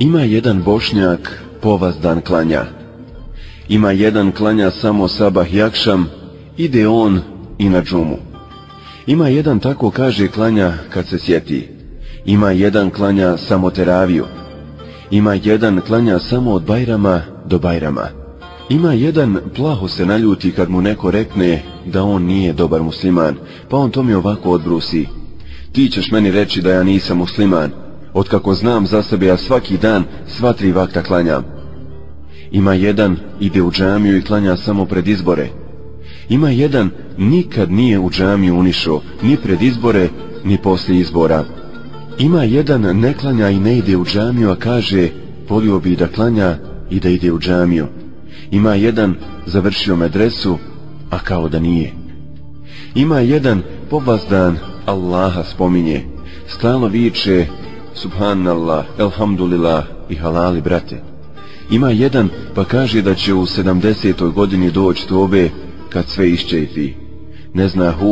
Ima jedan Bošnjak povazdan klanja. Ima jedan klanja samo sabah i akšam, ide on i na džumu. Ima jedan tako kaže klanja kad se sjeti. Ima jedan klanja samo teraviju. Ima jedan klanja samo od Bajrama do Bajrama. Ima jedan plaho se naljuti kad mu neko rekne da on nije dobar musliman, pa on to mi ovako odbrusi: ti ćeš meni reći da ja nisam musliman, otkako znam za sebe ja svaki dan sva 3 vakta klanjam. Ima jedan ide u džamiju i klanja samo pred izbore. Ima jedan nikad nije u džamiju unišao, ni pred izbore, ni poslije izbora. Ima jedan ne klanja i ne ide u džamiju, a kaže volio bi da klanja i da ide u džamiju. Ima jedan završio medresu, a kao da nije. Ima jedan povazdan Allaha spominje, stalno viče subhanallah, elhamdulillah i halali brate. Ima jedan pa kaže da će u 70. godini doći tobe kad sve iščepi. Ne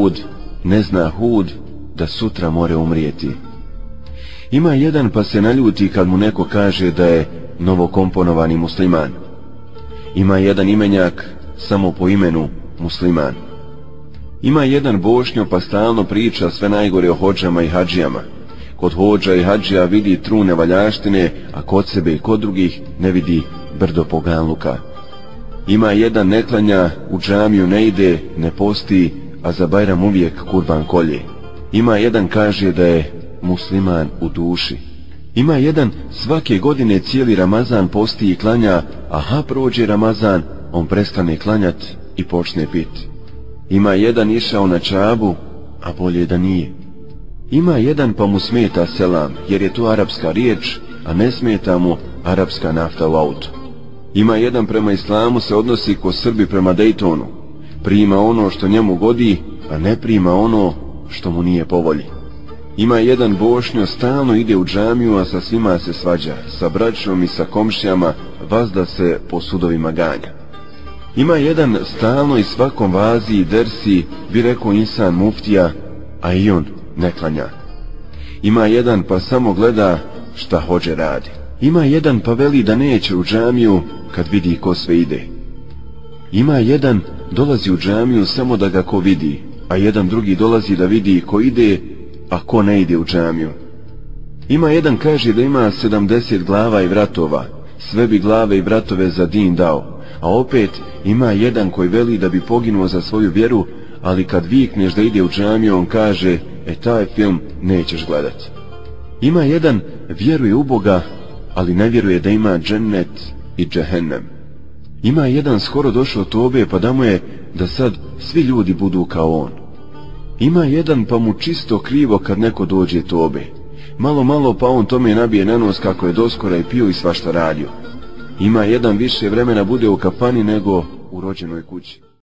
zna hud da sutra more umrijeti. Ima jedan pa se naljuti kad mu neko kaže da je novokomponovani musliman. Ima jedan imenjak samo po imenu musliman. Ima jedan Bošnjo pa stalno priča sve najgore o hodžama i hadžijama. Kod hodža i hadžija vidi trune valjaštine, a kod sebe i kod drugih ne vidi brdo poganluka. Ima jedan ne klanja, u džamiju ne ide, ne posti, a za Bajram uvijek kurban kolje. Ima jedan kaže da je musliman u duši. Ima jedan svake godine cijeli Ramazan posti i klanja, aha prođe Ramazan, on prestane klanjat i počne piti. Ima jedan išao na Čabu, a bolje da nije. Ima jedan pa mu smeta selam, jer je to arapska riječ, a ne smeta mu arapska nafta u autu. Ima jedan prema islamu se odnosi ko Srbi prema Dejtonu. Prima ono što njemu godi, a ne prima ono što mu nije po volji. Ima jedan Bošnjo stalno ide u džamiju, a sa svima se svađa, sa braćom i sa komšijama, vazda se po sudovima ganja. Ima jedan stalno i svakom vazi i dersi, bi rekao insan muftija, a i on ne klanja. Ima jedan pa samo gleda šta hođe radi. Ima jedan pa veli da neće u džamiju kad vidi ko sve ide. Ima jedan dolazi u džamiju samo da ga ko vidi, a jedan drugi dolazi da vidi ko ide, a ko ne ide u džamiju. Ima jedan kaže da ima 70 glava i vratova, sve bi glave i vratove za din dao, a opet ima jedan koji veli da bi poginuo za svoju vjeru, ali kad vikneš da ide u džamiju on kaže taj film nećeš gledati. Ima jedan vjeruje u Boga, ali ne vjeruje da ima džennet i džehennem. Ima jedan skoro došao tobe pa da mu je da sad svi ljudi budu kao on. Ima jedan pa mu čisto krivo kad neko dođe tobe. Malo pa on tome nabije na nos kako je doskora i pio i svašta radio. Ima jedan više vremena bude u kafani nego u rođenoj kući.